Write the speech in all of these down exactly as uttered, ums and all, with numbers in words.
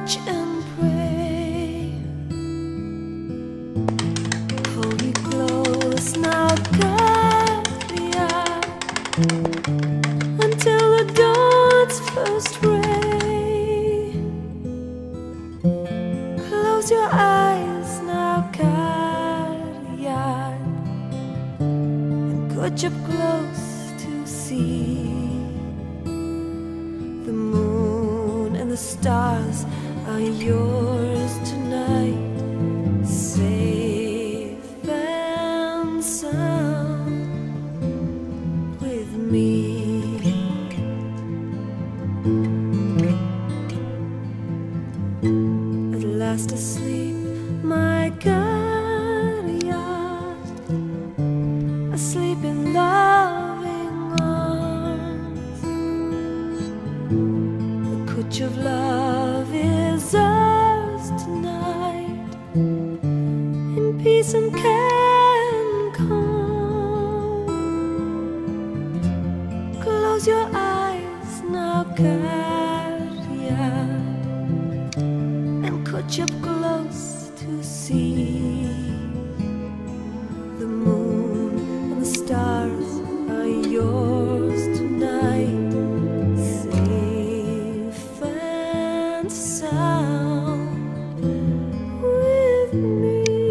watch and pray. Hold me close now, guardian, until the dawn's first ray. Close your eyes now, guardian, and put up close to see. The moon and the stars are yours tonight, safe and sound with me. At last asleep, my guardian, asleep in loving arms. The couch of love is ours tonight, in peace and care and calm. Close your eyes now, guardian, and couch up close to see. The moon and the stars are yours tonight, safe and sound with me.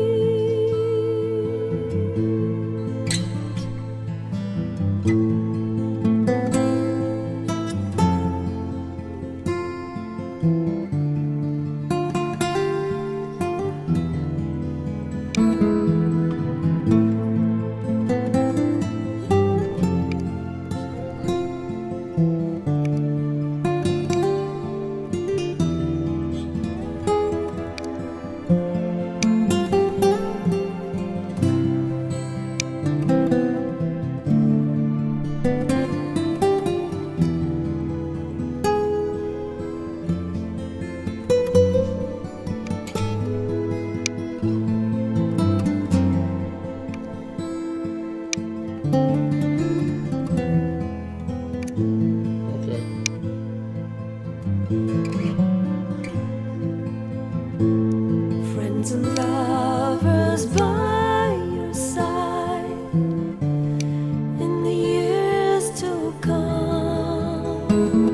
Friends and lovers by your side in the years to come.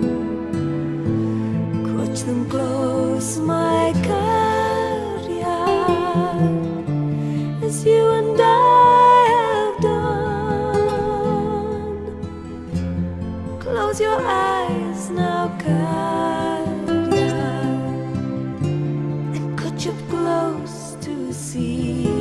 Clutch them close, my guardian, as you and I have done. Close your eyes now, guardian, up close to see.